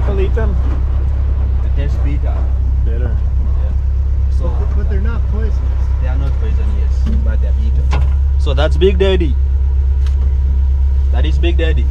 people eat them? It tastes bitter. Bitter. Yeah. So, But they're not poisonous. they are not poisonous, but they are bitter. So that's Big Daddy. That is Big Daddy.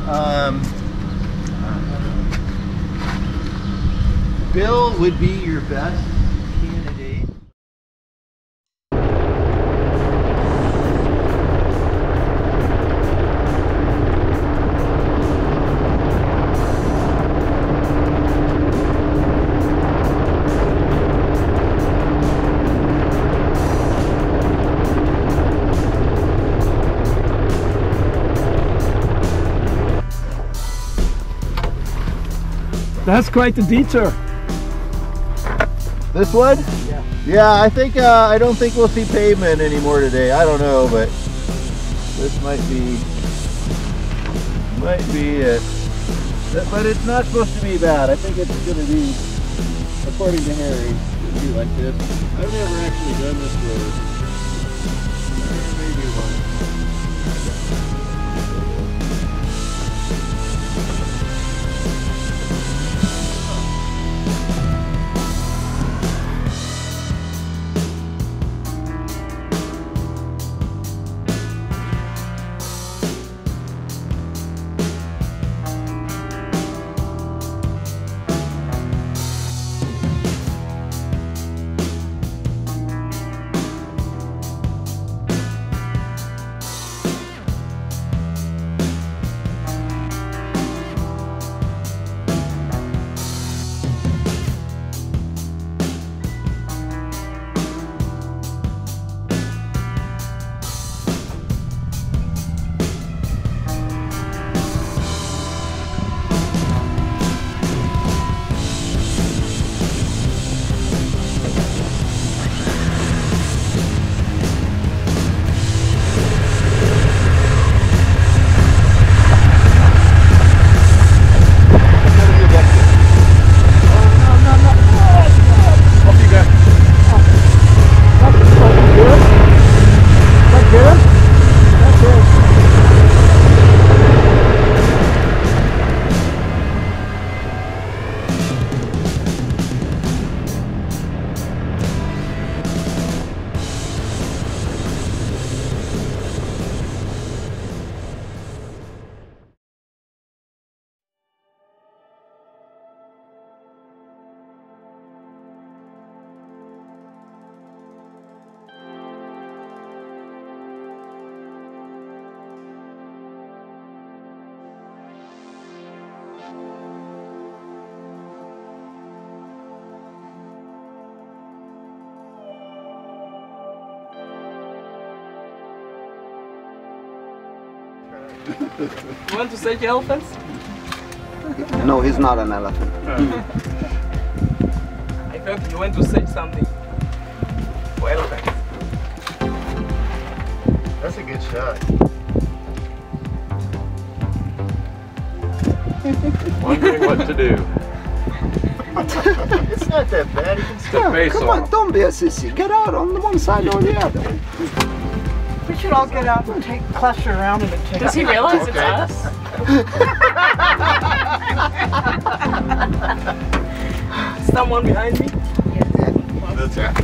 Bill would be your best candidate. That's quite the detour. This one? Yeah. Yeah, I think I don't think we'll see pavement anymore today. I don't know, but this might be it. But it's not supposed to be bad. I think it's going to be, according to Harry, it's going to be like this. I've never actually done this road. Maybe once. You want to say the elephants? No, he's not an elephant. I thought you want to say something for elephants. That's a good shot. Wondering what to do. It's not that bad. You can still Face Come off. on, don't be a sissy. Get out on the one side or the other. We should all get out and take cluster around and take. Does he realize it's Okay. us? Someone behind me? That's it.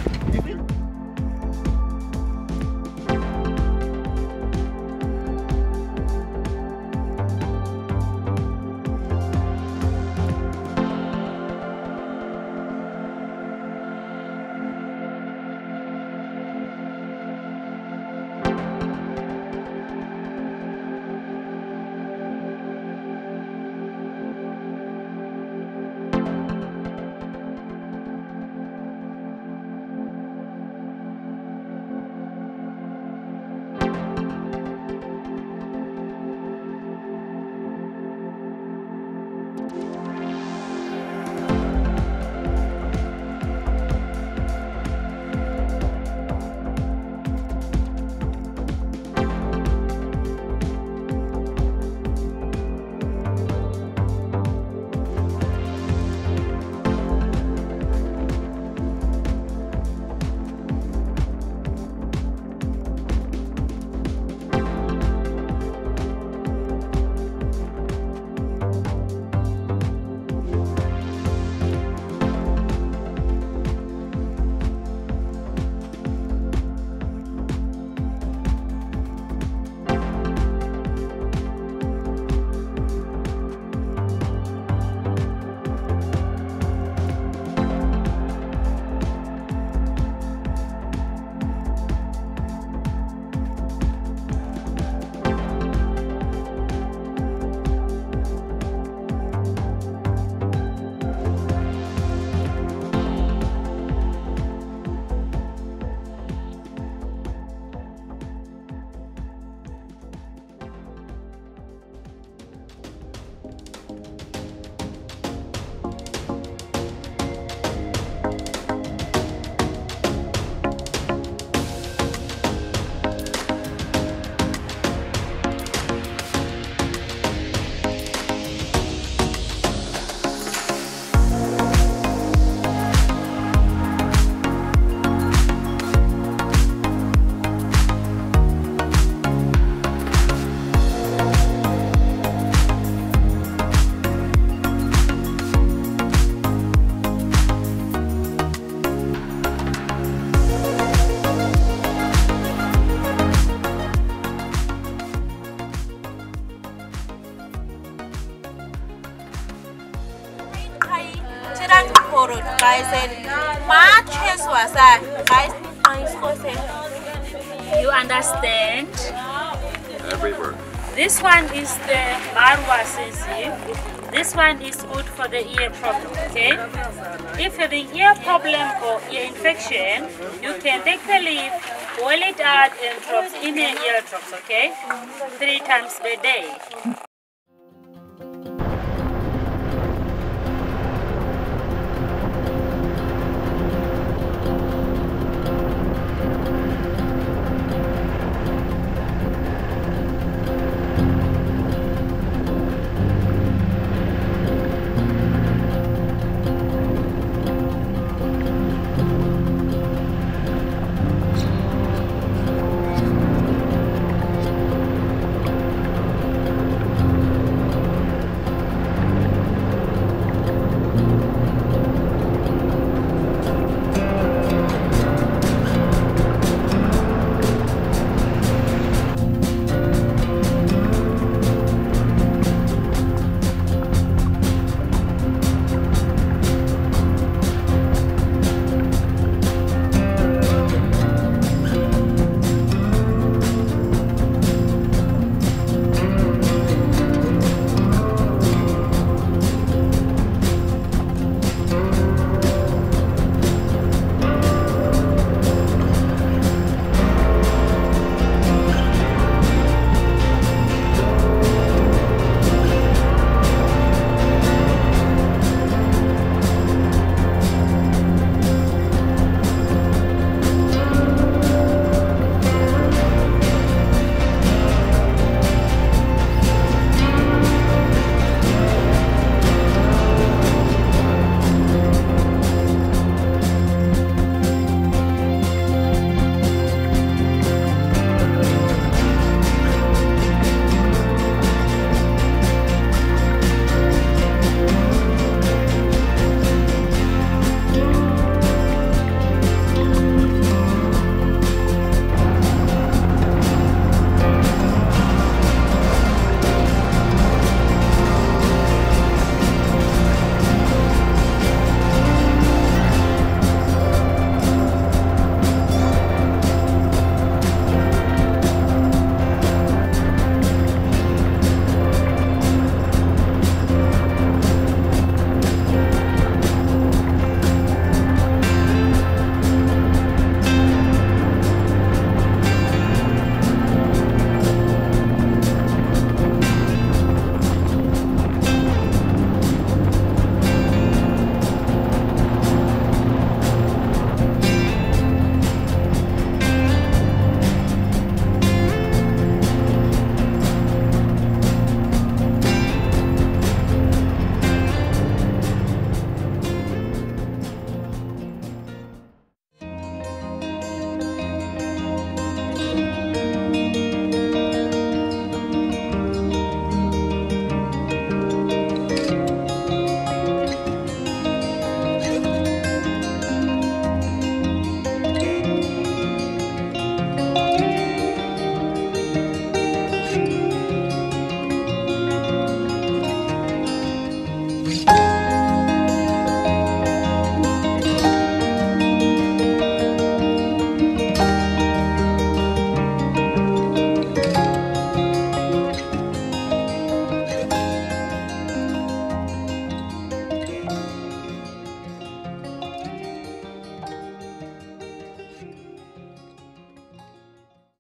borrowed. Guys said, my chest was guys, You understand? Every word. This one is the Marwa Sisi. This one is good for the ear problem, okay? If you have an ear problem or ear infection, you can take the leaf, boil it out and drops in your ear drops, okay? 3 times per day.